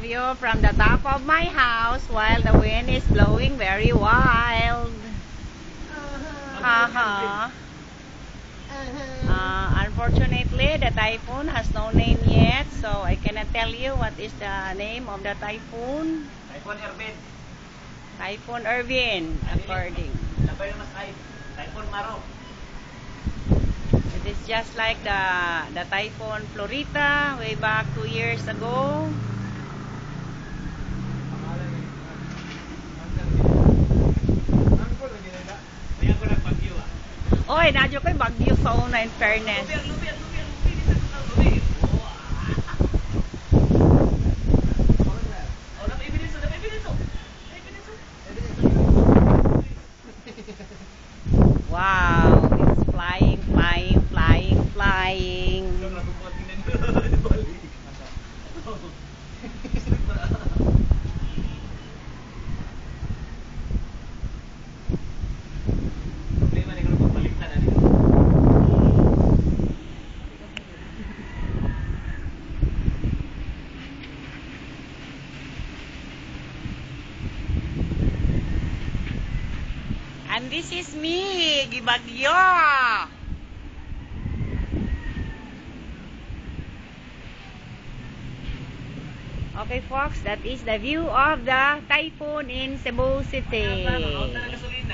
view from the top of my house while the wind is blowing very wild. Unfortunately, the typhoon has no name yet, so I cannot tell you what is the name of the typhoon. Typhoon Ervin. Typhoon Ervin, according. Typhoon Maro. It is just like the typhoon Florita way back 2 years ago. Oy, nadyo ko'y bagyo sa una, in fairness. Wow, it's flying, flying, flying, flying. And this is me, Gibagyo. Okay folks, that is the view of the typhoon in Cebu City.